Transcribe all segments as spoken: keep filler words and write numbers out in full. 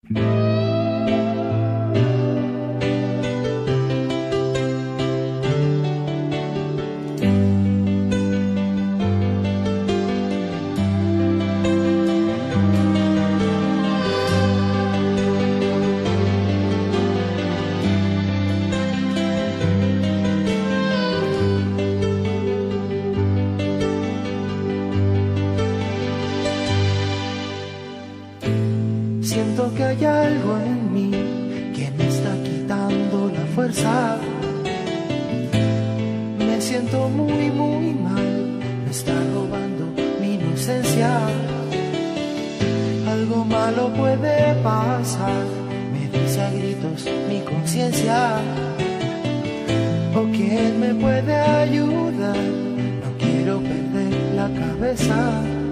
Siento que hay algo en mí que me está quitando la fuerza. Me siento muy, muy mal, me está robando mi inocencia. Algo malo puede pasar, me dice a gritos mi conciencia. ¿O quién me puede ayudar? No quiero perder la cabeza.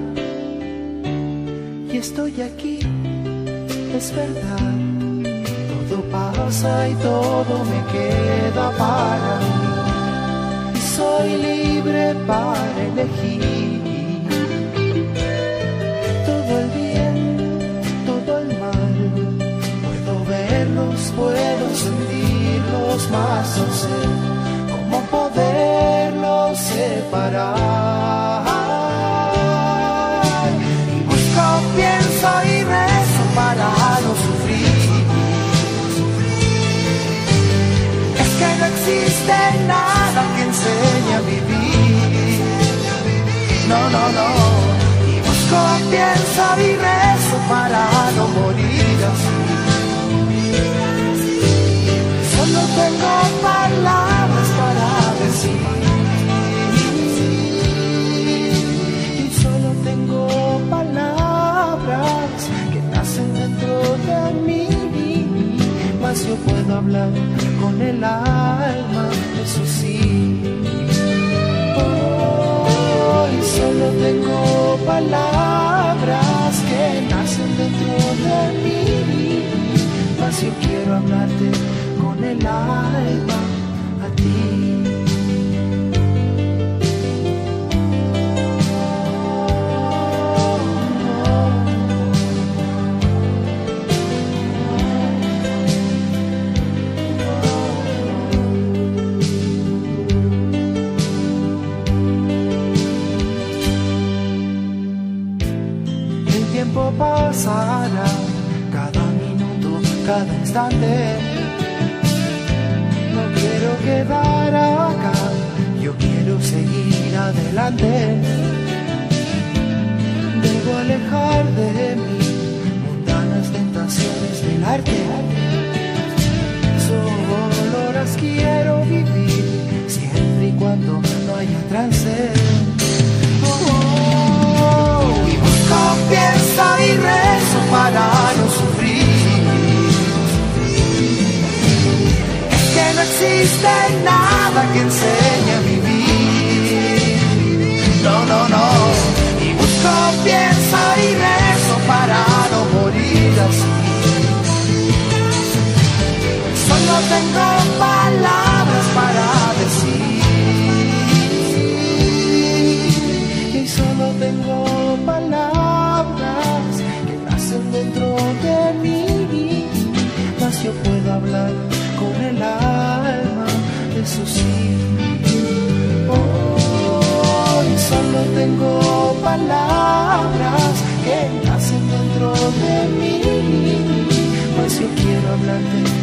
Y estoy aquí. Es verdad, todo pasa y todo me queda para mí. Y soy libre para elegir todo el bien, todo el mal. Puedo verlos, puedo sentirlos, mas no sé cómo poderlos separar. Y busco, pienso y rezo para no sufrir. Es que no existe nada que enseñe a vivir. No, no, no. Y busco, pienso y rezo para no morir así. Solo tengo palabras para decir. Y solo tengo palabras que nacen dentro de mí, mas yo puedo hablar con el alma, eso sí. Oh, y solo tengo palabras que nacen dentro de mí, mas yo quiero hablarte con el alma a ti. Pasará cada minuto, cada instante. No quiero quedar acá, yo quiero seguir adelante. Debo alejar de mí mundanas tentaciones del arte. Solo las quiero vivir siempre y cuando no haya trance. Pienso y rezo para no sufrir. Es que no existe nada que enseñe a vivir. No, no, no. Y busco, pienso y rezo para no morir así. Solo tengo palabras para decir. Y solo tengo palabras que nacen dentro de mí, mas yo puedo hablar con el alma, eso sí. Oh, y solo tengo palabras que nacen dentro de mí, mas yo quiero hablarte